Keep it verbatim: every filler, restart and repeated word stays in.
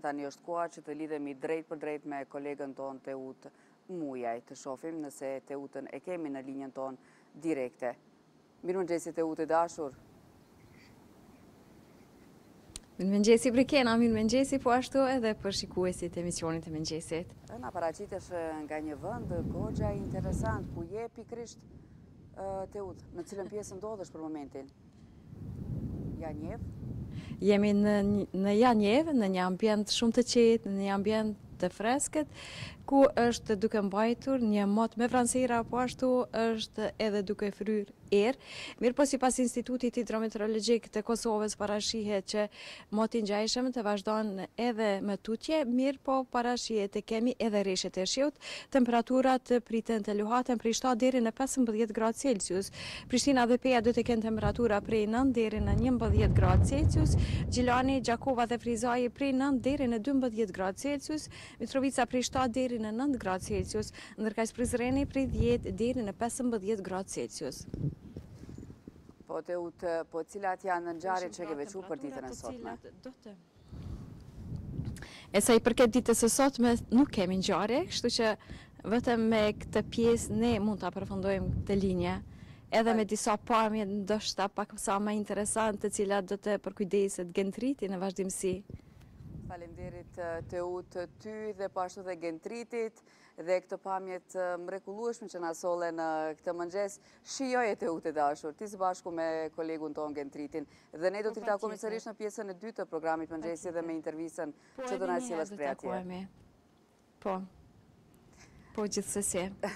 tani është koha që të lidhemi drejt për drejt me kolegën tonë Teut Mujaj, të shohim nëse Teutën e kemi në linjën tonë direkte. Mirëmëngjesi Teut i dashur. Mirëmëngjesi Brikena, mirëmëngjesi po ashtu edhe për shikuesit e emisionit të mëngjesit. Na paraqitesh nga një vend goxha interesant, ku je pikrisht Teut, në cilën pjesë ndodhesh për momentin? Janjev? Jemi në, në Janjev, në një ambient shumë të qetë, në një ambient të freskët, ku është duke mbajtur një mot me vranësira, po ashtu është edhe duke fryr erë. Mirë po si pas Institutit Hidrometeorologjik të Kosovës parashihet që moti ngjajshëm të vazhdon edhe me tutje, mirë po parashihet të kemi edhe rreshet e shiut, temperaturat priten të luhaten prej shtatë deri në pesëmbëdhjetë gradë Celsius. Prishtina dhe Peja do të kenë temperatura prej nëntë deri në njëmbëdhjetë gradë Celsius, Gjilani, Gjakova dhe Frizaji prej nëntë deri në dymbëdhjetë gradë Celsius, Mitrovica prej shtatë deri në nëntë gradë Celsius, ndërkaq Prizreni prej dhjetë deri në pesëmbëdhjetë gradë Celsius. Po Teut, po cilat janë ngjarjet që ke veçu për ditën e sotme? E sa i përket ditës së sotme nuk kemi ngjarje, kështu që vetëm me këtë pjesë ne mund ta përfundojmë këtë linje, edhe me disa pamje ndoshta pak sa më interesante, të cilat do të përkujdeset Gentriti në vazhdimsi. Faleminderit Teut, ty dhe po ashtu dhe Gentritit dhe këto pamjet mrekullueshme që na sollen në këtë mëngjes. Shijoje Teut e dashur, ti së bashku me kolegun ton Gentritin, dhe ne do t'i takojmë sërish në pjesën e dytë të programit mëngjesi dhe me intervistën që do na sjellësh prej atje. Po, po gjithsesi.